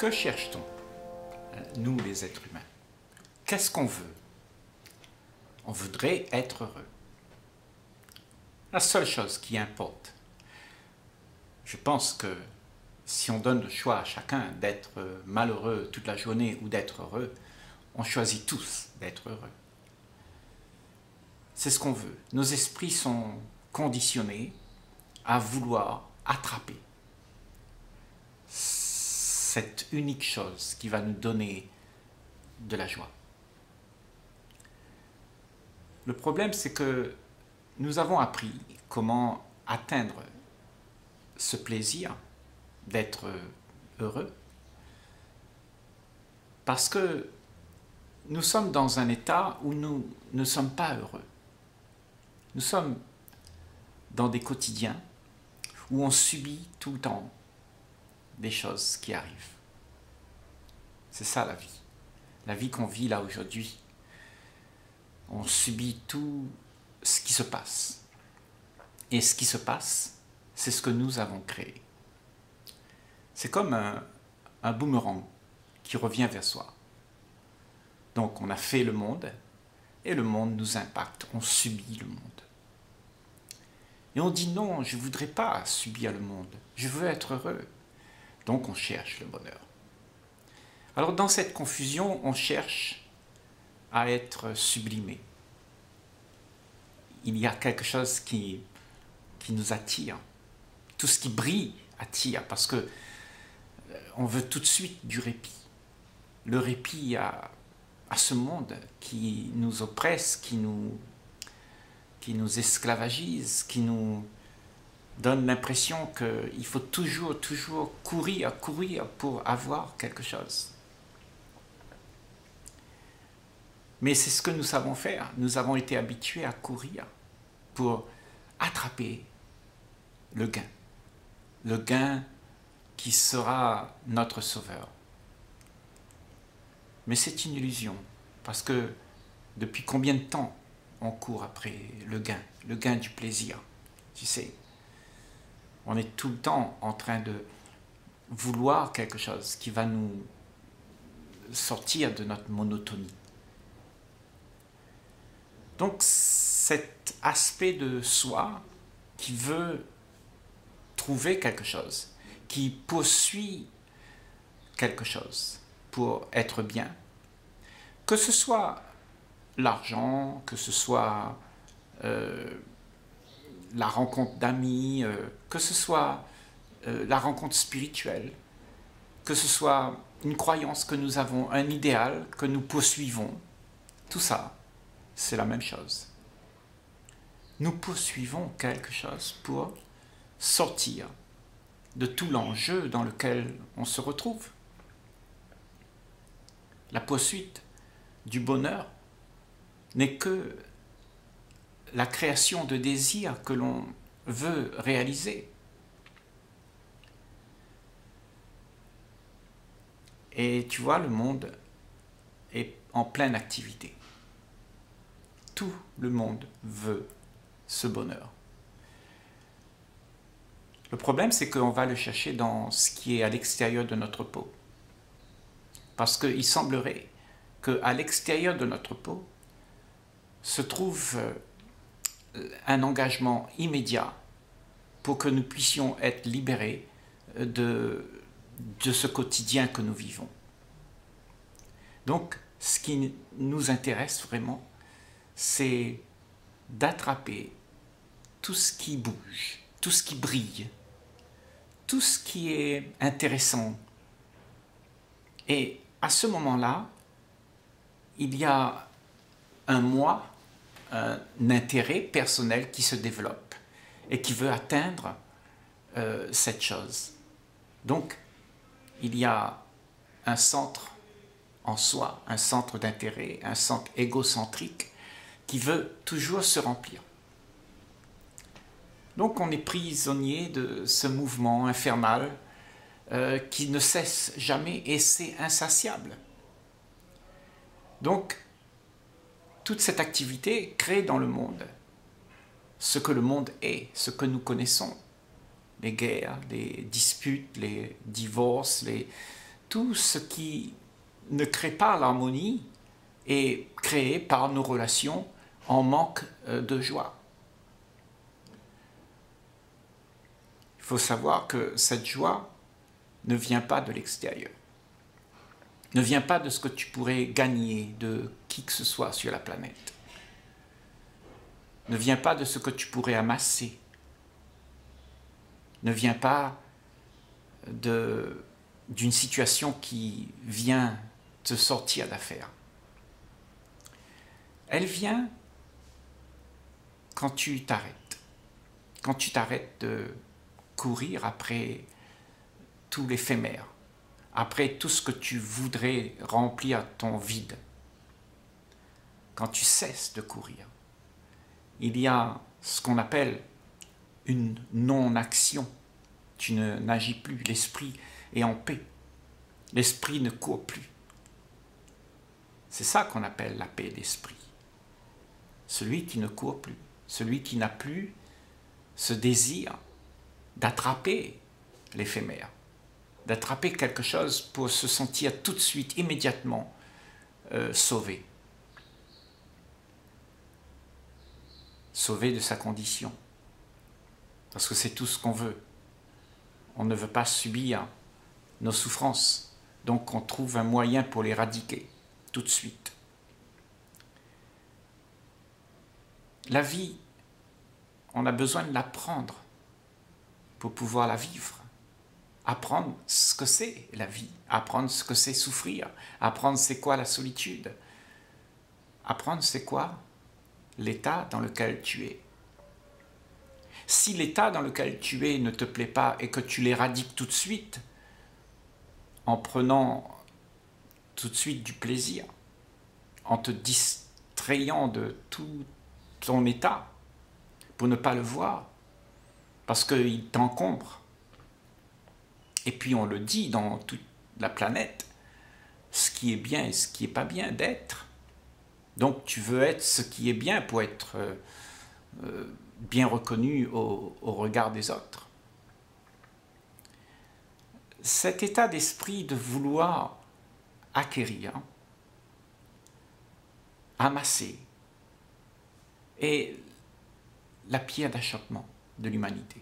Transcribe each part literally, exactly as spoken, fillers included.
Que cherche-t-on, nous les êtres humains? Qu'est-ce qu'on veut? On voudrait être heureux. La seule chose qui importe, je pense que si on donne le choix à chacun d'être malheureux toute la journée ou d'être heureux, on choisit tous d'être heureux. C'est ce qu'on veut. Nos esprits sont conditionnés à vouloir attraper cette unique chose qui va nous donner de la joie. Le problème, c'est que nous avons appris comment atteindre ce plaisir d'être heureux parce que nous sommes dans un état où nous ne sommes pas heureux. Nous sommes dans des quotidiens où on subit tout le temps des choses qui arrivent. C'est ça la vie. La vie qu'on vit là aujourd'hui. On subit tout ce qui se passe. Et ce qui se passe, c'est ce que nous avons créé. C'est comme un, un boomerang qui revient vers soi. Donc on a fait le monde et le monde nous impacte. On subit le monde. Et on dit non, je ne voudrais pas subir le monde. Je veux être heureux. Donc on cherche le bonheur. Alors dans cette confusion, on cherche à être sublimé. Il y a quelque chose qui, qui nous attire. Tout ce qui brille attire parce que on veut tout de suite du répit. Le répit à, à ce monde qui nous oppresse, qui nous, qui nous esclavagise, qui nous donne l'impression qu'il faut toujours, toujours courir, courir pour avoir quelque chose. Mais c'est ce que nous savons faire. Nous avons été habitués à courir pour attraper le gain. Le gain qui sera notre sauveur. Mais c'est une illusion, parce que depuis combien de temps on court après le gain, le gain du plaisir, tu sais. On est tout le temps en train de vouloir quelque chose qui va nous sortir de notre monotonie. Donc cet aspect de soi qui veut trouver quelque chose, qui poursuit quelque chose pour être bien, que ce soit l'argent, que ce soit euh, la rencontre d'amis, euh, que ce soit euh, la rencontre spirituelle, que ce soit une croyance que nous avons, un idéal que nous poursuivons, tout ça, c'est la même chose. Nous poursuivons quelque chose pour sortir de tout l'enjeu dans lequel on se retrouve. La poursuite du bonheur n'est que la création de désirs que l'on veut réaliser. Et tu vois, le monde est en pleine activité. Tout le monde veut ce bonheur. Le problème, c'est qu'on va le chercher dans ce qui est à l'extérieur de notre peau. Parce qu'il semblerait qu'à l'extérieur de notre peau se trouve un engagement immédiat pour que nous puissions être libérés de, de ce quotidien que nous vivons. Donc, ce qui nous intéresse vraiment, c'est d'attraper tout ce qui bouge, tout ce qui brille, tout ce qui est intéressant. Et à ce moment-là, il y a un moi, un intérêt personnel qui se développe et qui veut atteindre euh, cette chose. Donc, il y a un centre en soi, un centre d'intérêt, un centre égocentrique qui veut toujours se remplir. Donc on est prisonnier de ce mouvement infernal euh, qui ne cesse jamais et c'est insatiable. Donc toute cette activité crée dans le monde ce que le monde est, ce que nous connaissons. Les guerres, les disputes, les divorces, les... tout ce qui ne crée pas l'harmonie est créé par nos relations en manque de joie. Il faut savoir que cette joie ne vient pas de l'extérieur, ne vient pas de ce que tu pourrais gagner de qui que ce soit sur la planète, ne vient pas de ce que tu pourrais amasser, ne vient pas de, d'une situation qui vient te sortir d'affaire. Elle vient quand tu t'arrêtes, quand tu t'arrêtes de courir après tout l'éphémère, après tout ce que tu voudrais remplir ton vide. Quand tu cesses de courir, il y a ce qu'on appelle une non-action. Tu n'agis plus, l'esprit est en paix. L'esprit ne court plus. C'est ça qu'on appelle la paix d'esprit. Celui qui ne court plus, celui qui n'a plus ce désir d'attraper l'éphémère, d'attraper quelque chose pour se sentir tout de suite, immédiatement euh, sauvé. Sauvé de sa condition. Parce que c'est tout ce qu'on veut. On ne veut pas subir nos souffrances. Donc on trouve un moyen pour l'éradiquer, tout de suite. La vie, on a besoin de l'apprendre pour pouvoir la vivre. Apprendre ce que c'est la vie, apprendre ce que c'est souffrir, apprendre c'est quoi la solitude, apprendre c'est quoi l'état dans lequel tu es. Si l'état dans lequel tu es ne te plaît pas et que tu l'éradiques tout de suite, en prenant tout de suite du plaisir, en te distrayant de tout ton état pour ne pas le voir, parce qu'il t'encombre. Et puis on le dit dans toute la planète, ce qui est bien et ce qui n'est pas bien d'être. Donc tu veux être ce qui est bien pour être euh, euh, bien reconnu au, au regard des autres. Cet état d'esprit de vouloir acquérir, amasser, est la pierre d'achoppement de l'humanité.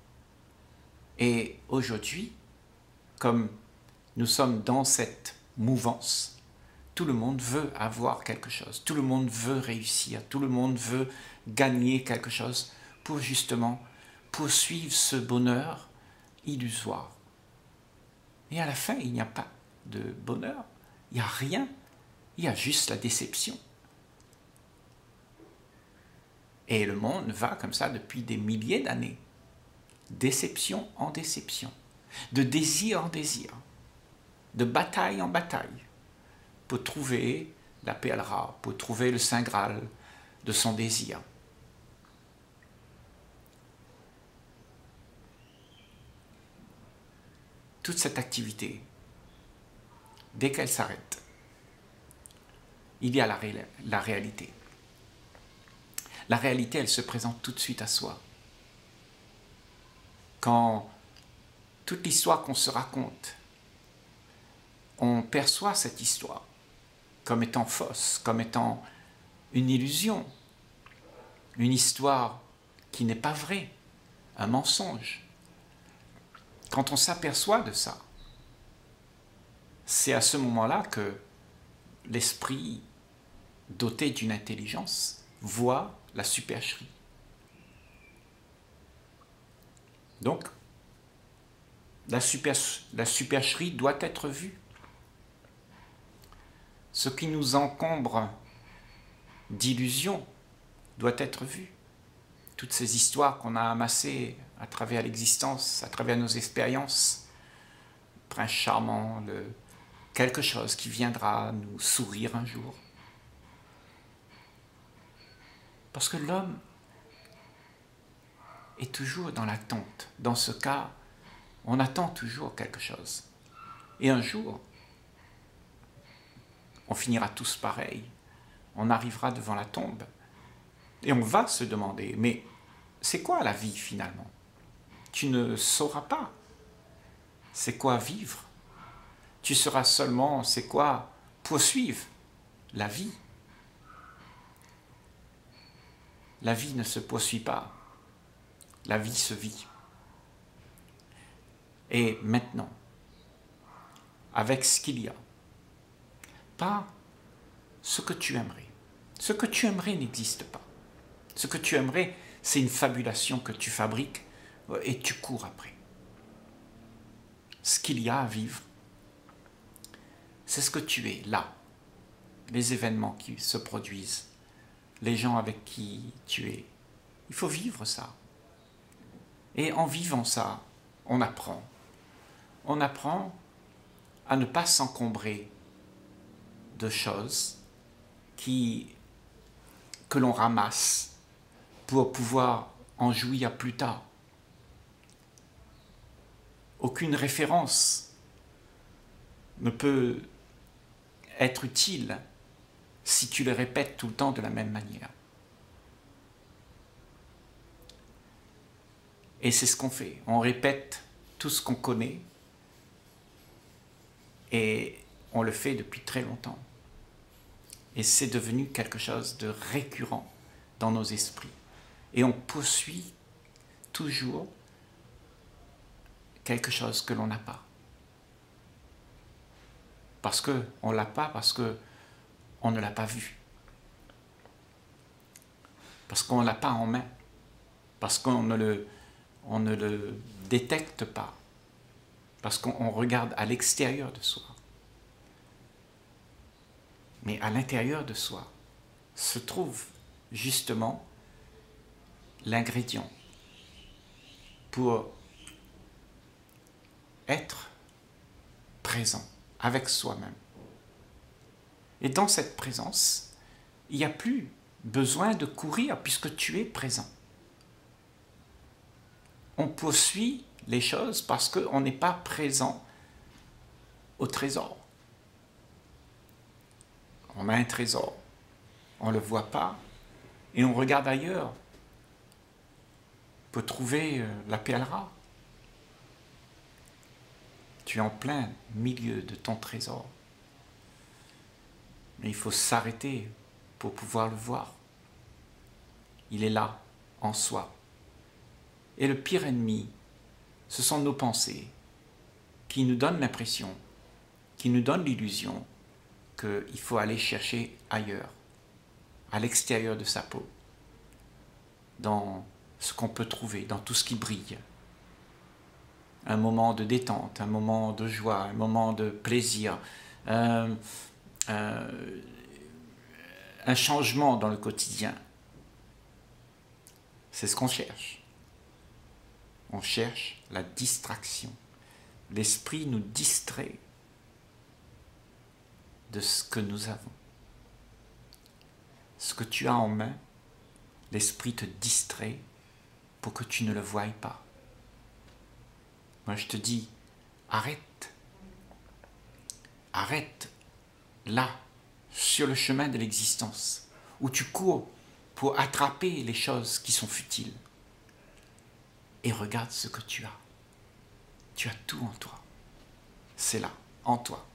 Et aujourd'hui, comme nous sommes dans cette mouvance, tout le monde veut avoir quelque chose, tout le monde veut réussir, tout le monde veut gagner quelque chose pour justement poursuivre ce bonheur illusoire. Et à la fin, il n'y a pas de bonheur, il n'y a rien, il y a juste la déception. Et le monde va comme ça depuis des milliers d'années, déception en déception, de désir en désir, de bataille en bataille, pour trouver la perle rare, pour trouver le Saint Graal de son désir. Toute cette activité, dès qu'elle s'arrête, il y a la, ré la réalité. La réalité, elle se présente tout de suite à soi. Quand toute l'histoire qu'on se raconte, on perçoit cette histoire comme étant fausse, comme étant une illusion, une histoire qui n'est pas vraie, un mensonge. Quand on s'aperçoit de ça, c'est à ce moment-là que l'esprit doté d'une intelligence voit la supercherie. Donc, la, super, la supercherie doit être vue. Ce qui nous encombre d'illusions doit être vu. Toutes ces histoires qu'on a amassées à travers l'existence, à travers nos expériences, le prince charmant, le, quelque chose qui viendra nous sourire un jour. Parce que l'homme est toujours dans l'attente. Dans ce cas, on attend toujours quelque chose. Et un jour, on finira tous pareil. On arrivera devant la tombe. Et on va se demander, mais c'est quoi la vie finalement? Tu ne sauras pas. C'est quoi vivre? tu seras seulement, c'est quoi, poursuivre la vie. La vie ne se poursuit pas, la vie se vit. Et maintenant, avec ce qu'il y a, pas ce que tu aimerais. Ce que tu aimerais n'existe pas. Ce que tu aimerais, c'est une fabulation que tu fabriques et tu cours après. Ce qu'il y a à vivre, c'est ce que tu es là. Les événements qui se produisent, les gens avec qui tu es. Il faut vivre ça. Et en vivant ça, on apprend. On apprend à ne pas s'encombrer de choses qui, que l'on ramasse pour pouvoir en jouir plus tard. Aucune référence ne peut être utile si tu le répètes tout le temps de la même manière. Et c'est ce qu'on fait. On répète tout ce qu'on connaît et on le fait depuis très longtemps. Et c'est devenu quelque chose de récurrent dans nos esprits. Et on poursuit toujours quelque chose que l'on n'a pas. Parce qu'on ne l'a pas, parce qu'on ne l'a pas vu. Parce qu'on ne l'a pas en main. Parce qu'on ne le, on ne le détecte pas. Parce qu'on regarde à l'extérieur de soi. Mais à l'intérieur de soi se trouve justement l'ingrédient pour être présent avec soi-même. Et dans cette présence, il n'y a plus besoin de courir puisque tu es présent. On poursuit les choses parce qu'on n'est pas présent au trésor. On a un trésor, on ne le voit pas et on regarde ailleurs pour trouver la perle rare. Tu es en plein milieu de ton trésor. Mais il faut s'arrêter pour pouvoir le voir. Il est là, en soi. Et le pire ennemi, ce sont nos pensées qui nous donnent l'impression, qui nous donnent l'illusion qu'il faut aller chercher ailleurs, à l'extérieur de sa peau, dans ce qu'on peut trouver, dans tout ce qui brille. Un moment de détente, un moment de joie, un moment de plaisir, euh, euh, un changement dans le quotidien. C'est ce qu'on cherche. On cherche la distraction. L'esprit nous distrait de ce que nous avons. Ce que tu as en main, l'esprit te distrait pour que tu ne le voies pas. Moi je te dis, arrête. Arrête là, sur le chemin de l'existence, où tu cours pour attraper les choses qui sont futiles. Et regarde ce que tu as. Tu as tout en toi. C'est là, en toi.